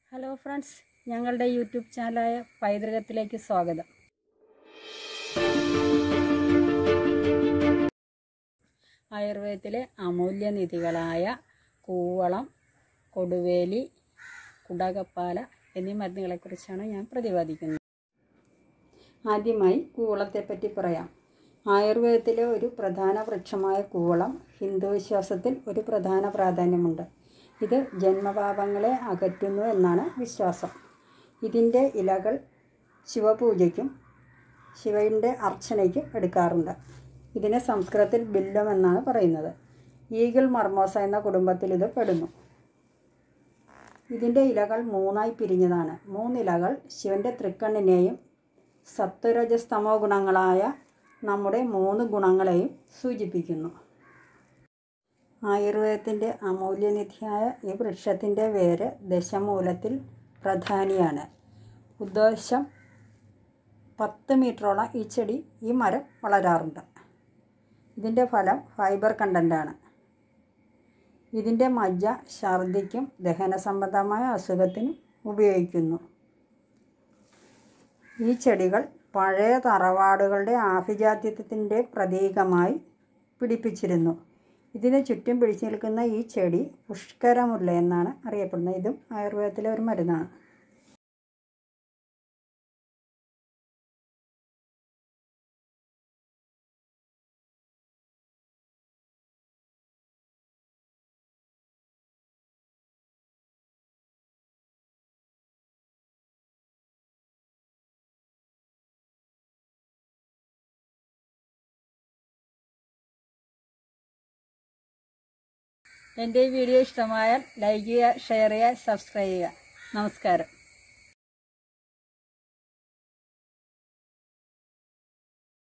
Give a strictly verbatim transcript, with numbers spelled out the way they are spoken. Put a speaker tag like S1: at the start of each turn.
S1: Hello friends, ഞങ്ങളുടെ YouTube ചാനലായ പൈതൃകത്തിലേക്ക് സ്വാഗതം. ആയുർവേദത്തിലെ അമൂല്യനിധികളായ കൂവളം, കൊടുവേലി, കുടകപ്പാല എന്നീ മരുന്നുകളെക്കുറിച്ചാണ് ഞാൻ പ്രതിപാദിക്കുന്നത്. ആദ്യമായി കൂവളത്തെപ്പറ്റി പറയാം. ആയുർവേദത്തിലെ ഒരു പ്രധാന വൃക്ഷമായ കൂവളം ഹിന്ദു വിശ്വാസത്തിൽ ഒരു പ്രധാന പ്രാധാന്യമുണ്ട്. ഇത് ജന്മപാപങ്ങളെ അകറ്റുന്നു എന്നാണ് വിശ്വാസം. ഇതിൻ്റെ ഇലകൾ ശിവപൂജയ്ക്കും ശിവൻ്റെ അർച്ചനയ്ക്കും എടുക്കാറുണ്ട്. ഇതിനെ സംസ്കൃതത്തിൽ ബില്ലം എന്നാണ് പറയുന്നത്. ഈഗിൾ മർമോസ എന്ന കുടുംബത്തിൽ ഇത് പെടുന്നു. ഇതിൻ്റെ ഇലകൾ മൂന്നായി പിരിഞ്ഞതാണ്. മൂന്നിലകൾ ശിവൻ്റെ തൃക്കണ്ണിനെയും സത്വരജസ്തമോ ഗുണങ്ങളായ നമ്മുടെ മൂന്ന് ഗുണങ്ങളെയും സൂചിപ്പിക്കുന്നു. ആയുർവേദത്തിൻ്റെ അമൂല്യനിധിയായ ഈ വൃക്ഷത്തിൻ്റെ വേര് ദശമൂലത്തിൽ പ്രധാനിയാണ്. ഉദ്ദേശം പത്ത് മീറ്ററോളം ഈ ചെടി ഈ മരം വളരാറുണ്ട്. ഇതിൻ്റെ ഫലം ഫൈബർ കണ്ടൻ്റാണ്. ഇതിൻ്റെ മജ്ജ ഛർദിക്കും ദഹന സംബന്ധമായ അസുഖത്തിനും ഉപയോഗിക്കുന്നു. ഈ ചെടികൾ പഴയ തറവാടുകളുടെ ആഭിജാത്യത്തിൻ്റെ പ്രതീകമായി പിടിപ്പിച്ചിരുന്നു. ഇതിന് ചുറ്റും പിടിച്ചു നിൽക്കുന്ന ഈ ചെടി പുഷ്കരമുല്ല എന്നാണ് അറിയപ്പെടുന്നത്. ഇതും ആയുർവേദത്തിലെ ഒരു മരുന്നാണ്. എൻ്റെ ഈ വീഡിയോ ഇഷ്ടമായാൽ ലൈക്ക് ചെയ്യുക, ഷെയർ ചെയ്യുക, സബ്സ്ക്രൈബ് ചെയ്യുക. നമസ്കാരം.